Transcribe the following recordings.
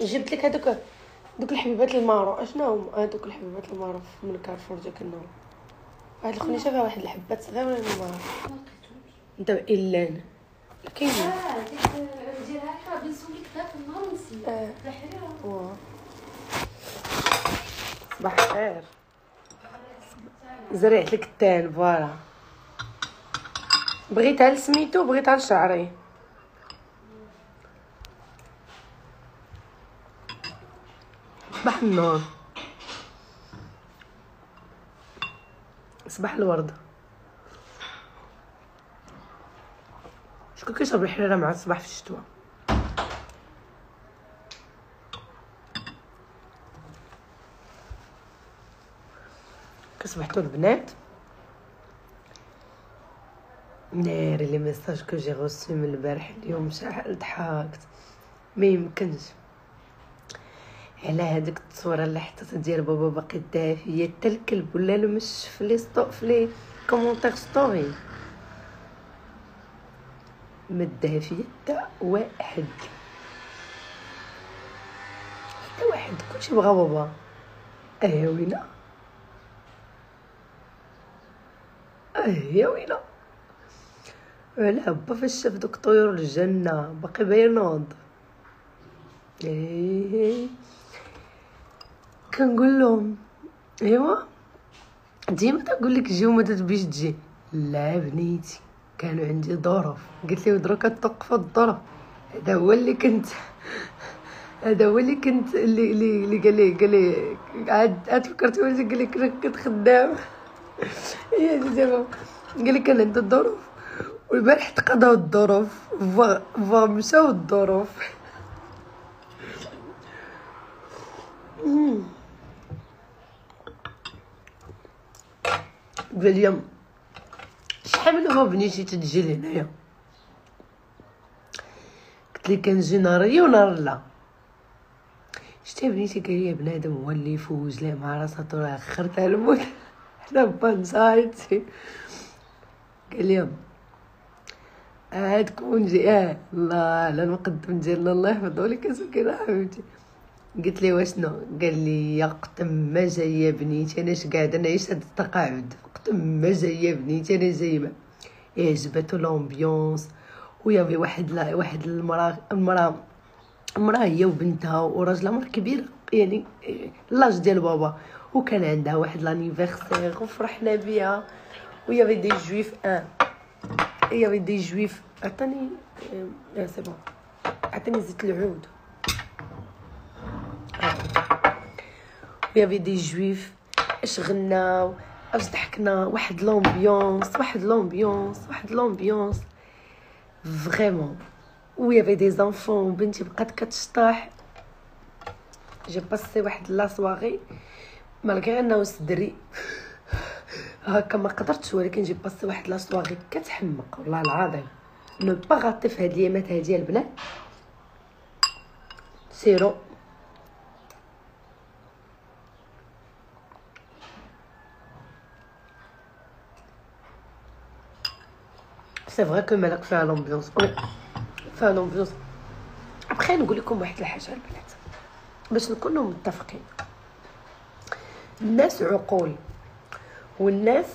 جبت لك هذوك دوك الحبيبات المارو. اشنو هما هذوك الحبيبات المارو من كارفور ديك النور؟ واحد الخنيشه فيها واحد الحبات صغيره من المارو. انت الا انا كاين ديك نديرها لك بنسولك داك النهار نسيت واه صباح الخير. زرعت لك التان فوالا. بغيتها لسميتو بغيتها لشعري. صباح النور صباح الورد. شكون كيشرب الحريره مع الصباح في الشتوى؟ كصبحتوا البنات؟ ناري لي ميساج كو جي غوسي من البارح اليوم شحال ضحكت ما يمكنش على هذيك التصويره اللي حطيتها ديال بابا باقي دافيه حتى الكلب ولا المش في لي ستو في لي كومونتير ستوري ما دافيه حتى واحد كلشي بغا بابا. وينه يا وينه لا با فاش شاف دوك طيور الجنه باقي بينوض. كنقول لهم ايوا ديما تقول لك جي وما تبيش تجي. لا بنيتي كانوا عندي ظروف قلت لي ودرك توقفوا الظروف. هذا هو اللي كنت اللي قال لي عاد فكرت واش قال لي كنت خدام. هي دابا قال لي كان عندي الظروف والبارح تقضاو الظروف مشاو الظروف. قال لي شحال من هو بنيتي تجي لهنايا؟ قلت لي كنجي نهار ونهار لا. شتي بنيتي قال لي بنادم هو اللي يفوز ليه مع راساتو راه خرتها الموت. حنا بانصايتي قال لي عاد نجي الله على المقدم ديالنا الله يحفظو لك سكينه حبيبتي. قلت لي واشنو؟ قال لي يقتم ما جايه بنيتي انا قاعده نعيش هاد التقاعد قتم ما جايه بنيتي انا جايبه. عجبتو لومبيونس ويا واحد المراه هي وبنتها وراجلها مرا كبير يعني لاج ديال بابا وكان عندها واحد لانيفرسير وفرحنا بيها ويا دي جويف يا دي جويف. عطاني سي بون عطاني زيت العود. ويا دي جويف اش غناو اش ضحكنا واحد لومبيونس فريمون. ويا دي زانفون بنتي بقات كتشطح. جي باسي واحد لا سواغي مالغري انه صدري هكا ما قدرتش ولكن جي باسي واحد لا سواغي كتحمق والله العظيم. نو با غاتي في هاد الايامات هادي البنات سيرو سي فري كو مالك فيها لومبيونس فيها لومبيونس. ابخي نقول لكم واحد الحاجه البنات باش نكونوا متفقين. الناس عقول والناس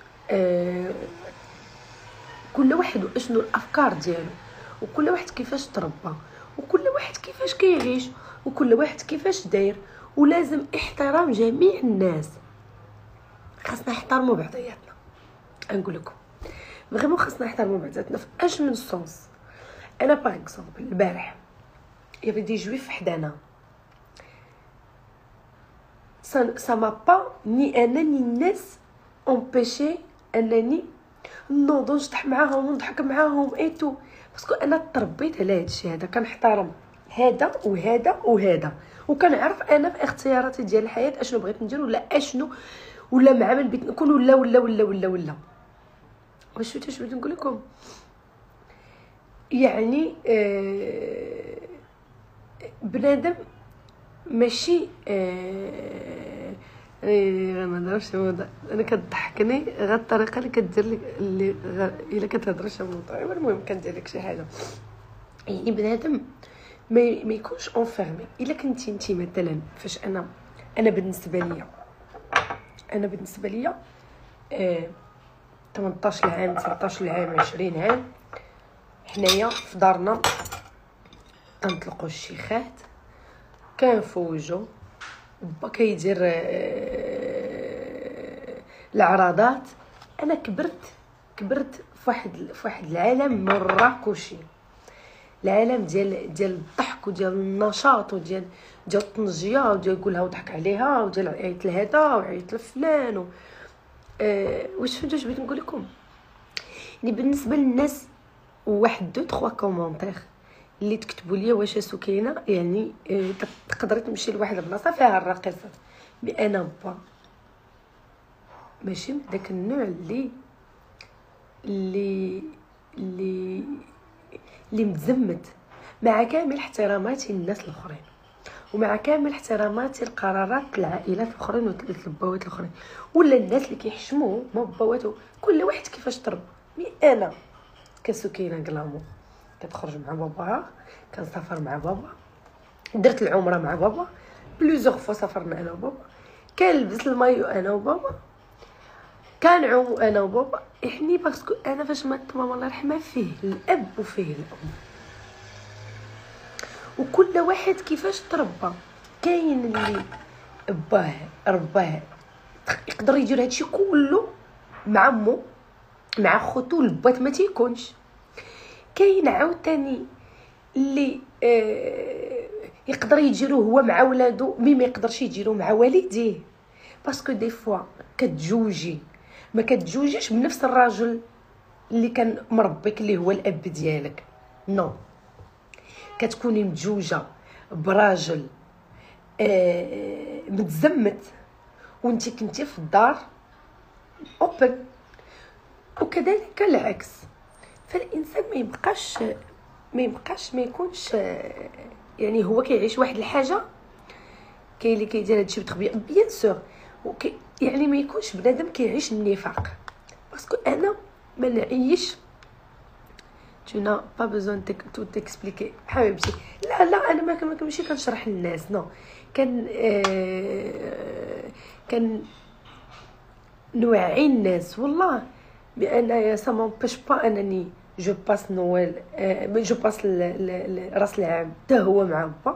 كل واحد واشنو الافكار ديالو وكل واحد كيفاش تربى وكل واحد كيفاش كيعيش وكل واحد كيفاش داير ولازم احترام جميع الناس. خاصنا نحترموا بعضياتنا. نقول لكم فريمون خاصنا نحترموا بعضياتنا في اش من السونس. انا باغ اكزومبل البارح يا دي جويف حدانا ça m'a pas ni انا ني الناس امبيشي انني نوض نشطح معاهم ونضحك معاهم ايتو باسكو انا تربيت على هذا الشيء هذا. كنحترم هذا وهذا وهذا وكنعرف انا في اختياراتي ديال الحياه اشنو بغيت ندير ولا اشنو ولا مع من بغيت نكون ولا واش بغيت نقول لكم يعني بنادم ماشي ما نعرفش انا كتضحكني غير الطريقه اللي كدير لك اللي الا كتهضر شي موضوع. المهم كندير لك شي حاجه يعني بنادم ما يكونش انفيرمي. الا كنتي انت مثلا فاش انا بالنسبه ليا 18 عام 19 عام 20 عام حنايا في دارنا تنطلقوا الشيخات، كنفوجوا با كيدير العراضات. انا كبرت في واحد العالم مراكشي، العالم ديال الضحك وديال النشاط وديال الطنجيه وديال يقولها وضحك عليها وديال عيط لهذا وعيط لفلان واش فهمتوا اش بغيت نقول لكم؟ يعني بالنسبه للناس واحد دو 3 كومونتير اللي تكتبوا لي واش سكينه، يعني تقدري تمشي لواحد البلاصه فيها الراقصه، مي انا با ماشي من داك النوع اللي متزمت. مع كامل احتراماتي للناس الاخرين ومع كامل احتراماتي لقرارات العائلات الاخرين والباوات الاخرين ولا الناس اللي كيحشموا ما باواتو، كل واحد كيفاش تربى. مي انا كسكينه كلامو كتخرج مع باباها، كنسافر مع بابا، درت العمره مع بابا بلوزيغ فوا، سافرنا انا وبابا، كنلبس المايو انا وبابا، كنعوم انا وبابا. يعني باسكو انا فاش مات ماما الله يرحمها فيه الاب وفيه الام، وكل واحد كيفاش تربى. كاين اللي باه رباه يقدر يدير هادشي كله مع مو مع خوتو البات ما تيكونش. كاين عاوتاني اللي يقدر يديرو هو مع ولادو مي ما يقدرش يديرو مع والديه، باسكو دي فوا كتجوجي ما كتجوجيش بنفس الراجل اللي كان مربيك اللي هو الاب ديالك، نو كتكوني متزوجه براجل متزمت وانتي كنتي في الدار اوبن، وكذلك العكس. فالانسان ما يكونش يعني هو كيعيش واحد الحاجه، كاين اللي كيدير هادشي بتربيه بيان سور، يعني ما يكونش بنادم كيعيش النفاق. باسكو انا ما نعيش tu n'as pas besoin de tout t'expliquer حبيبتي. لا انا ما كنمشي كنشرح للناس، نو كان نوعي الناس والله بان يا سا مونبيش با انني جو باس نويل جو باس راس العام حتى هو مع با،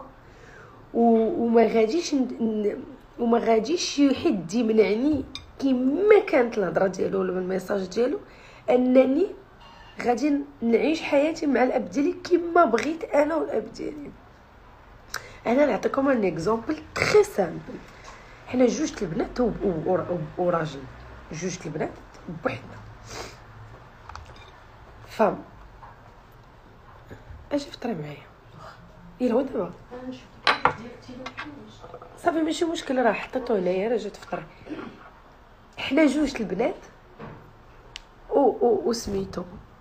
وما غاديش شي حد يمنعني كيما كانت الهضره ديالو ولا الميساج ديالو انني غادي نعيش حياتي مع الاب ديالي كيما بغيت انا والاب ديالي. انا نعطيكم ان اكزامبل تري سامبل. حنا جوج البنات وراجل، جوج البنات بوحدنا فام. اجي فطري معايا يلا دابا صافي ماشي مشكل، راه حطيتو هنايا راه جات فطري. حنا جوج البنات و سميتو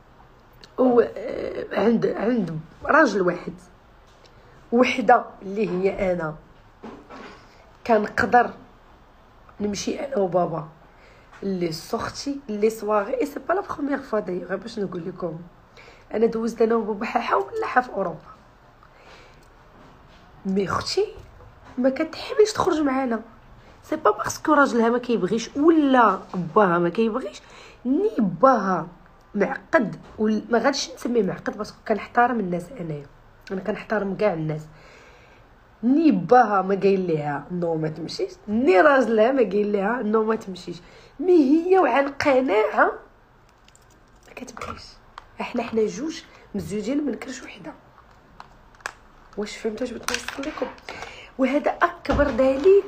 عند راجل واحد، وحده اللي هي انا كنقدر نمشي انا وبابا اللي سورتي اللي سواغي اي سي با لا بروميير فوا دايوغ. غير باش نقول لكم انا دوزت انا وبابا حاحه ولا في اوروبا، مي اختي ما كتحبش تخرج معانا، سي با باسكو راجلها ما كيبغيش ولا باها ما كيبغيش، ني باها معقد ما غاديش نسميه معقد باسكو كنحترم الناس، انا كنحترم كاع الناس. ني باها ما قايل ليها نو ما تمشيش، ني راجلها ما قايل ليها نو ما تمشيش، مي هي وعن قناعه ما كتبغيش. حنا جوج مزوجين من كرش وحده. واش فهمتوا اش بغيت نوصل لكم؟ وهذا اكبر دليل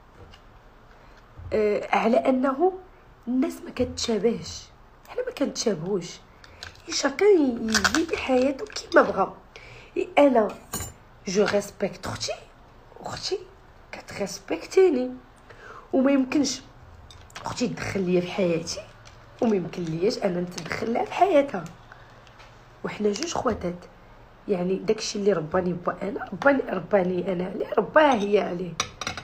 على انه الناس ما كتشابهش، حنا ما كنتشابهوش، شاكان يجي حياته كيما بغا. انا جو ريسبكت اختي كتريسبكتيني، وما يمكنش اختي تدخل ليا في حياتي وما يمكن لياش انا نتدخل لها في حياتها. وحنا جوج خواتات، يعني داكشي اللي رباني با انا رباني انا عليه، رباها هي عليه.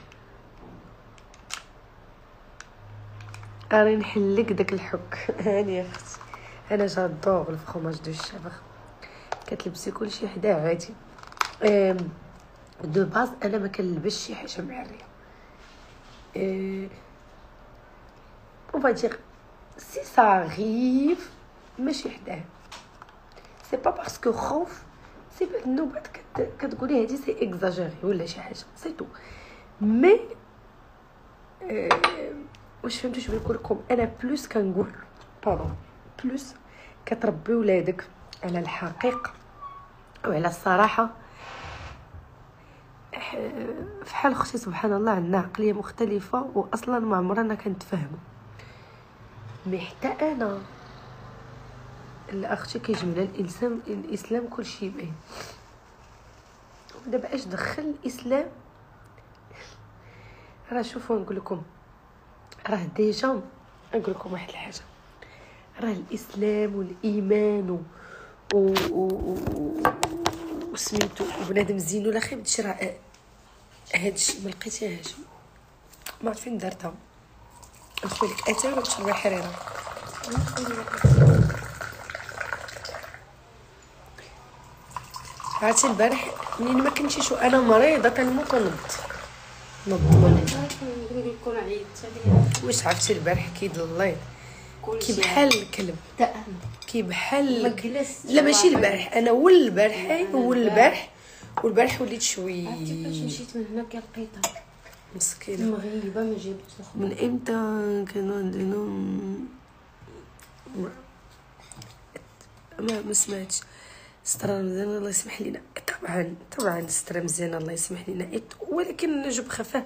راني نحلك داك الحك هاني يا اختي، انا جادور الفرماج دو الشبغ، كتلبسي كلشي حدا عادي. دو باز انا ما كنلبسش شي حاجه معريه. اون فادير سي ساريف ماشي حداه، سي با باسكو خوف، سي بعد النوبات كتقولي هادي سي اكزاجيري ولا شي حاجه سي تو. مي واش فهمتوا شنو نقول لكم؟ انا بلوس كنقول بارون بلوس كتربي ولادك على الحقيقه وعلى الصراحه. فحال اختي سبحان الله عندنا عقليه مختلفه واصلا ما عمرنا كنتفاهموا. مي حتى انا الاختي كيجمع الاسلام كلشي باين. ودابا اش دخل الاسلام؟ راه شوفوا نقول لكم، راه ديجا نقول لكم واحد الحاجه، راه الاسلام والايمان وسميتو بنادم زين ولا خايب دشي، راه هادشي ما لقيتيهاش، ما عرفت فين درتها. نخوي لك اتاي ولا تشربي الحريره؟ عرفتي البارح منين ما كنتيش وانا مريضه كنموت ونض نقول عيطت واش عرفتي البارح كيد الله كي بحال الكلب، كي بحال لا ماشي البارح، انا والبارح وليت شوي. عرفتي فاش مشيت من هنا كلقيتها مسكينه مغيبه ما جابتش الخبز. من امتى كانوا عندنا ما سمعتش سترة مزيانة الله يسمح لنا. طبعا سترة مزيانة الله يسمح لنا، ولكن نجب خفاه.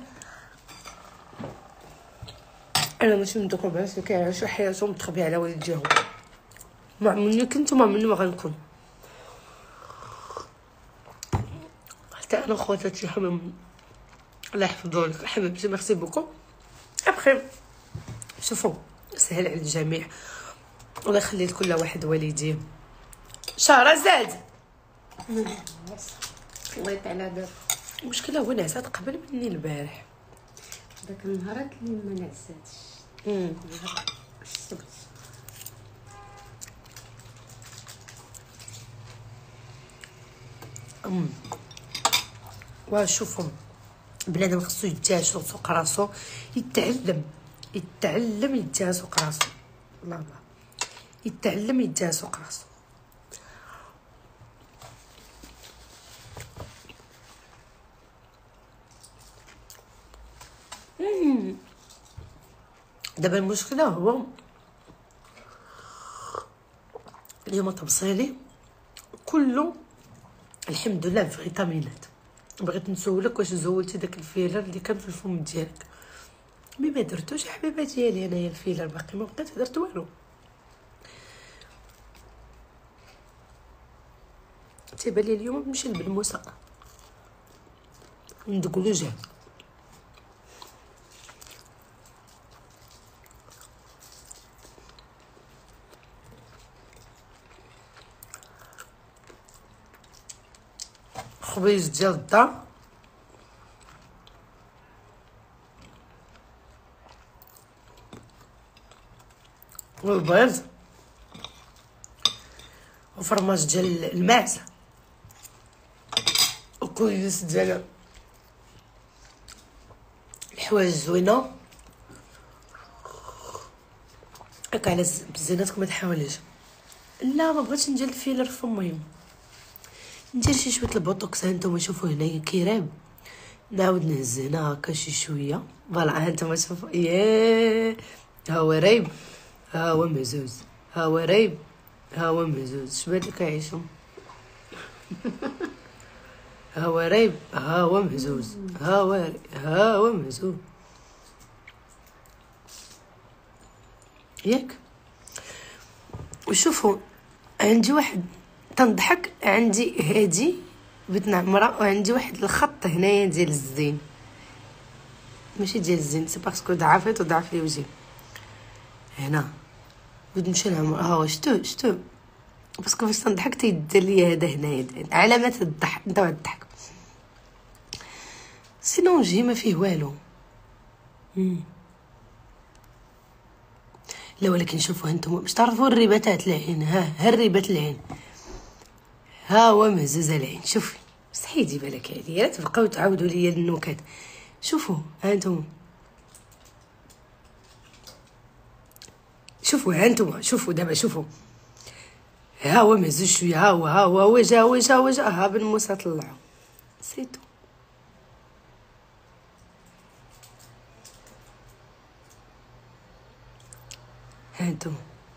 انا ماشي من دوك البنات اللي كيعيشوا حياتهم متخبيه على والديهم، ما مني كنت وما مني ما غنكون. حتى انا خواتاتي حمام الله يحفظوا لك حبيبتي، ميرسي بوكو. ابخي شوفوا سهل على الجميع، الله يخلي لكل واحد والديه. شهرزاد الله تعالى دار المشكله هو نعسات قبل مني البارح، داك النهارات اللي ما نعساتش نهار السبت. وشوفوا بنادم خصو يتجاهل سوق راسو، يتعلم يتجاهل سوق راسو، الله يتعلم يتجاهل سوق راسو. دابا المشكله هو اليوم تبصيلي كله الحمد لله فيتامينات. بغيت نسولك واش زولتي داك الفيلر اللي كان في الفم ديالك؟ مي ما درتوش حبيبه ديالي، انايا الفيلر باقي ما بقيت درت والو. تيبان لي اليوم نمشي لبنموسه ندق الوجه. خبيز ديال الدار والبيض وفرماج ديال الماعز وكويس ديال الحوايج زوينه هكا على بزيناتك. ما تحاوليش، لا ما بغيتش ندير الفيلر في فمي، ندير شي شويه البوتوكس. هانتوما شوفوا هنايا كيراب، نعاود نهز هنا هكا شي شويه. فوالا هانتوما شوفوا، ياه ها هو ريب، ها هو مهزوز، ها هو ريب، ها هو مهزوز. شبان اللي كيعيشوا ها هو ريب، ها هو مهزوز، ها هو مهزوز ياك. وشوفوا عندي واحد تنضحك، عندي هادي بنت نعمره، وعندي واحد الخط هنايا ديال الزين، ماشي ديال الزين، سي باسكو ضعفت وضعف لي وجهي هنا. بغيت نمشي نعمر، ها هو شتو باسكو فاش تنضحك تيدير ليا هذا هنايا علامات الضحك. انت الضحك سينو وجهي ما فيه والو. لا ولكن شوفوا هانتوما باش تعرفوا الريبات العين، ها الريبات العين، ها هو مهزوز العين. شوفي مستحيل بالك عليا، لا تبقاو تعاودوا لي النكت. شوفوا هانتوما، شوفوا هانتوما، شوفوا دابا، شوفوا ها هو مهزوز شويه، ها هو جا ها بن موسى طلعو سيتو. هانتوما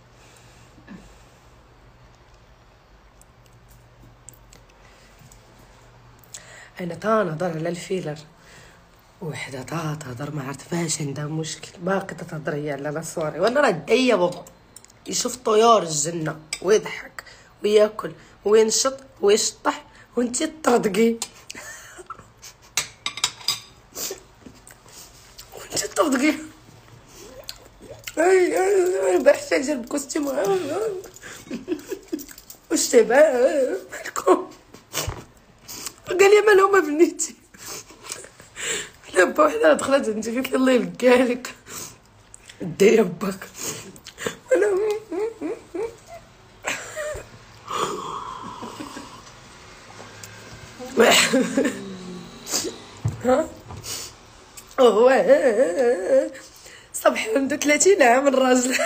انا تنهضر على الفيلر، وحده تهضر ما عرفتهاش عندها مشكل، باقي تهضر هي على لا سوري، وانا راه دايا بابا يشوف طيور الجنه ويضحك وياكل وينشط ويشطح وانتي تطردقي وانتي تطردقي. اي بحث جاب بكوستيم واش تبع مالكم؟ قال لي مالهم بنيتي، لابا وحده دخلت عندي قالت لي الله يلقالك دير باك. انا ها هو صبح عنده 30 عام الراجل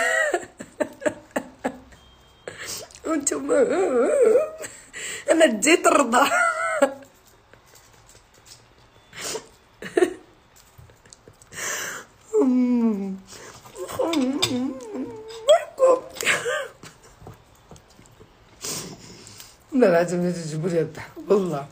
وانتم انا ديت الرضا. لا لازم تجيبوا لي الضحك والله.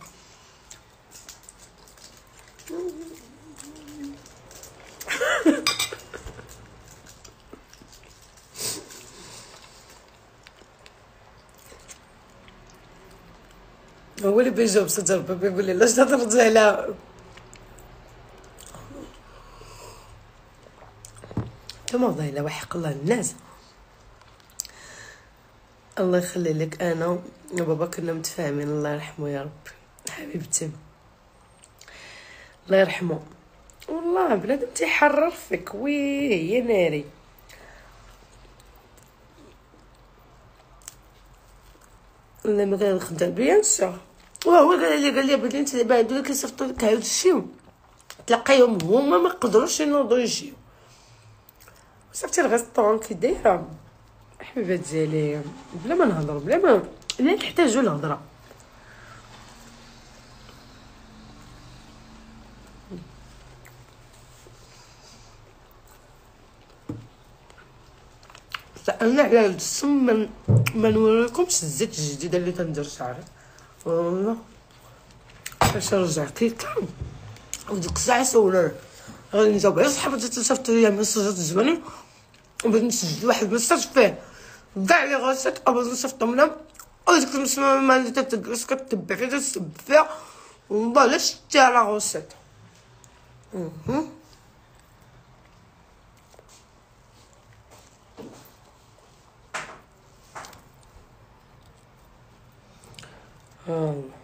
هو اللي بيجاوب ستر بابا يقول لي لاش ترجع لها. كما والله الا وحق الله الناس. الله يخلي لك، انا وبابا كنا متفاهمين الله يرحمه يا رب حبيبتي الله يرحمه. والله بنادم تيحرر فيك وي يا ناري. الله ما غير خدام بيان سور. وهو قال لي بلي انت دابا هادو كيصيفطوا لك عاود شيو تلقايهم هما ما قدروش ينوضوا يجيو. صافتي الغسطون كي دايره حبيبات ديالي بلا ما نهضر بلا ما لا نحتاجو الهضره. سألنا على السم ما نوريكمش الزيت الجديده اللي تندير شعري والله. باش نرجع كيكا وديك الساعه سولنا غادي نجاوب على صحابتي تصيفط ليا مساجات زوينين وبغيت نسجل واحد المساج فيه كاع لي غاسات ابغي نصيفطهم لهم. وديك المسمى اللي تجلس كتبع فيها تسب فيها والله لا شتي على غاسات. الله